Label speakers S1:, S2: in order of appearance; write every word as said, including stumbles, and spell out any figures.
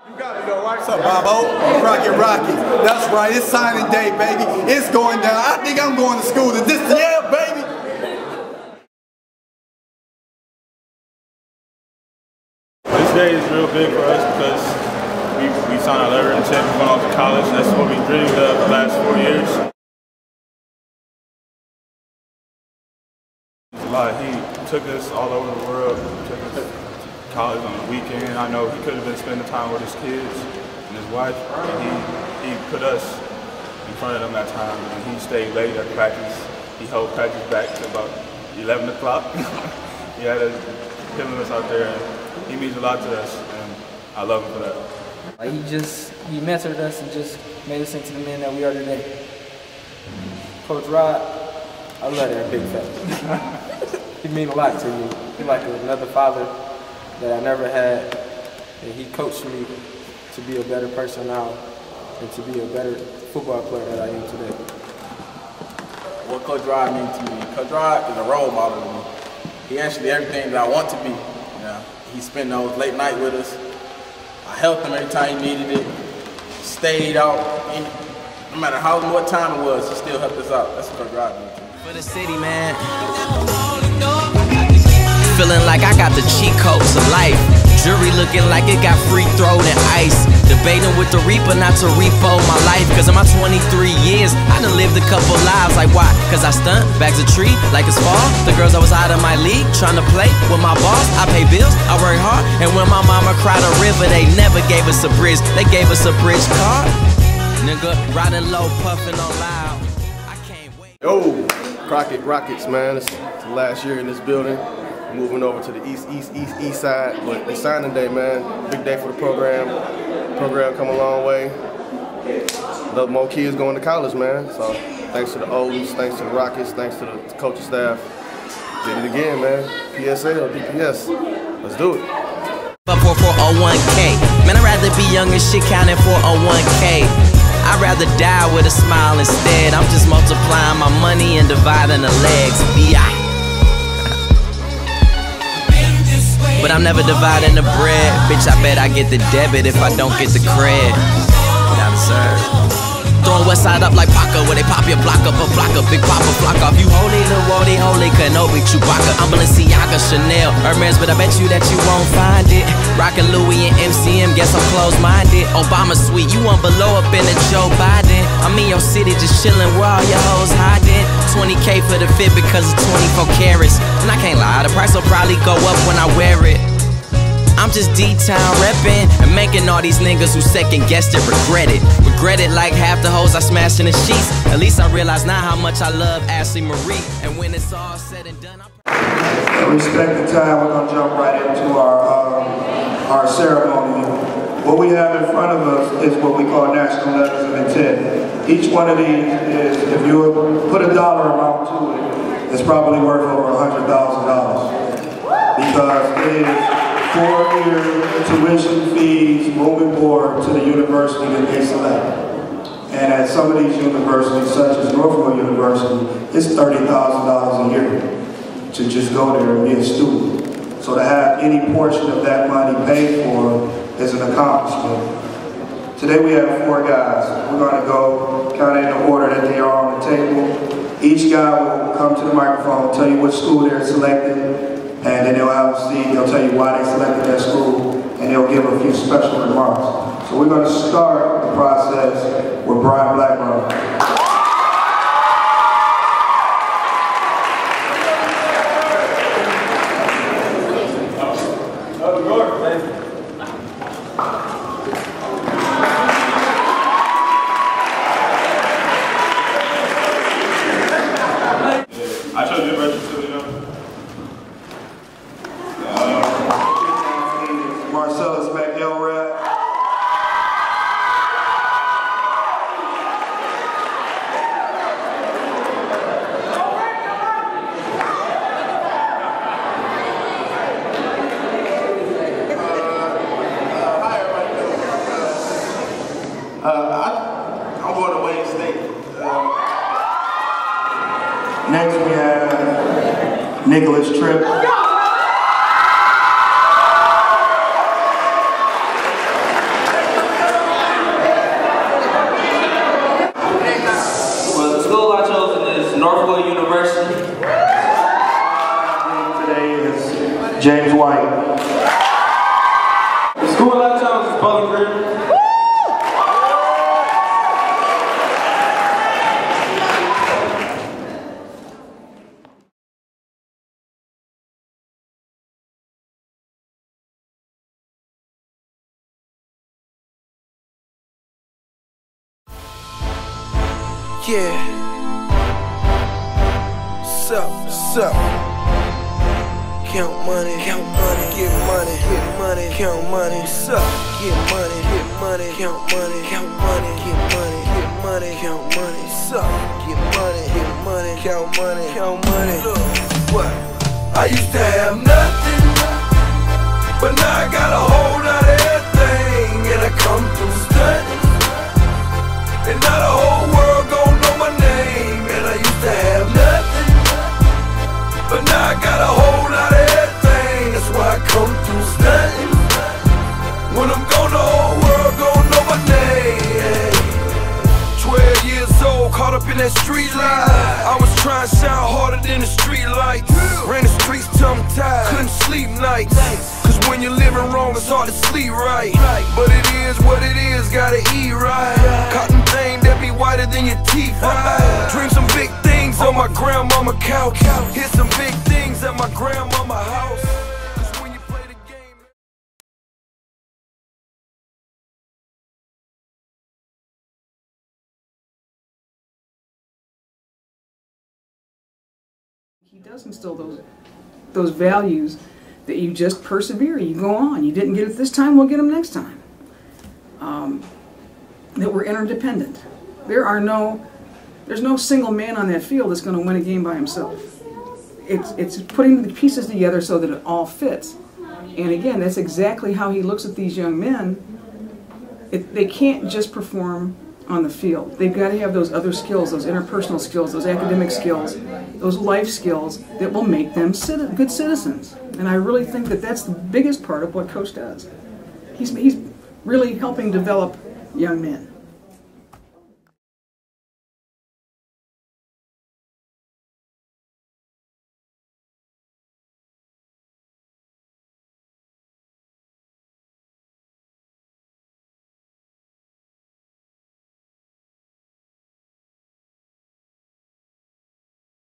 S1: You got it though, right? What's up, Bobo? Rocket Rocky. That's right, it's signing day, baby. It's going down. I think I'm going to school to this. Yeah, baby.
S2: This day is real big for us because we, we signed our letter of intent, we went off to college. That's what we dreamed of the last four years. A lot. He took us all over the world, took us to college on the weekend. I know he could have been spending time with his kids and his wife, and he, he put us in front of them that time, and he stayed late at practice. He held practice back to about eleven o'clock. He had us killing us out there, and he means a lot to us, and I love him for that.
S3: He just, he mentored us and just made us into the men that we are today. Coach Rod, I love that big fella. He mean a lot to me. He's like another father that I never had, and he coached me to be a better person now and to be a better football player that I am today.
S4: What Coach Rod means to me, Coach Rod is a role model to me. He actually everything that I want to be. Yeah. He spent those late night with us. I helped him every time he needed it. Stayed out. And no matter how what time it was, he still helped us out. That's what Coach Rod means to me.
S5: For the city, man. Feeling like I got the cheat codes of life. Jury looking like it got free thrown and ice. Debating with the reaper not to repo my life. Cause in my twenty-three years, I done lived a couple lives. Like why? Cause I stunt, bags a tree, like it's fall. The girls I was out of my league, trying to play with my boss. I pay bills, I work hard. And when my mama cried a river, they never gave us a bridge. They gave us a bridge card. Nigga, riding low, puffing on loud. I can't wait.
S6: Yo, Crockett Rockets, man. It's the last year in this building. Moving over to the east, east, east, east side. But it's signing day, man. Big day for the program. Program come a long way. Look, more kids going to college, man. So thanks to the Odens, thanks to the Rockets, thanks to the coaching staff. Did it again, man. P S L, D P S. Let's do it.
S5: For four oh one K. Man, I'd rather be young and shit counting four oh one K. I'd rather die with a smile instead. I'm just multiplying my money and dividing the legs. B I But I'm never dividing the bread. Bitch, I bet I get the debit if I don't get the cred. Now deserve. Throwing West Side up like Paca, where they pop your block up a block up, big papa flock off. You holy, little Wody, holy, Kenobi, Chewbacca. I'm Balenciaga, Chanel, Hermes, but I bet you that you won't find it. Rockin' Louis and M C M, guess I'm close-minded. Obama suite, you want below up in a Joe Biden. I'm in your city just chillin' where all your hoes hiding. twenty K for the fit because it's twenty-four carats. And I can't lie, the price will probably go up when I wear it. I'm just D-Town reppin' and making all these niggas who second guessed it regret it. Regret it like half the hoes I smashed in the sheets. At least I realize now how much I love Ashley Marie. And when it's all said and done, I'm
S7: respect the time, we're gonna jump right into our um, our ceremony. What we have in front of us is what we call national letters of intent. Each one of these is, if you put a dollar amount to it, it's probably worth over a hundred thousand dollars because it is four-year tuition fees, room and board to the university that they select. And at some of these universities, such as Norfolk University, it's thirty thousand dollars a year to just go there and be a student. So to have any portion of that money paid for is an accomplishment. Today we have four guys. We're going to go kind of in the order that they are on the table. Each guy will come to the microphone, tell you what school they're selected, and then they'll have a seat, they'll tell you why they selected that school, and they'll give a few special remarks. So we're going to start the process with Brian Blackburn.
S2: I chose you register, you know.
S7: Marcellus McElrath.
S4: Uh, I, I'm going to Wayne State. Uh,
S7: Next we have Nicholas Tripp. James White.
S8: The school life challenge is Bowling Green.
S9: Yeah. Sup, sup. Count money, count money, get money, get money, count money, sup, get money, get money, count money, count money, get money, get money, count money, sup, get money, get money, count money, count money. Look, what? I used to have nothing, but now I got a whole lot of everything, and I come through stunting. And now the whole world gon' know my name. And I used to have nothing, but now I got a whole lot of everything. That's why I come through stunting. When I'm gone, the whole world gon' know my name. Twelve years old, caught up in that street life. I was trying to shine harder than the street lights. Ran the streets till I'm tired, couldn't sleep nights. Cause when you're living wrong, it's hard to sleep right. But it is what it is, gotta eat right. Cotton thing that be whiter than your teeth, right? Dream some big things on my grandmama couch. Hit some big things at my grandmama house. Cause when you play the game,
S10: he does instill those those values that you just persevere, you go on. You didn't get it this time, we'll get them next time. Um, that we're interdependent. There are no, there's no single man on that field that's going to win a game by himself. It's, it's putting the pieces together so that it all fits. And again, that's exactly how he looks at these young men. It, they can't just perform on the field. They've got to have those other skills, those interpersonal skills, those academic skills, those life skills that will make them citi- good citizens. And I really think that that's the biggest part of what Coach does. He's, he's really helping develop young men.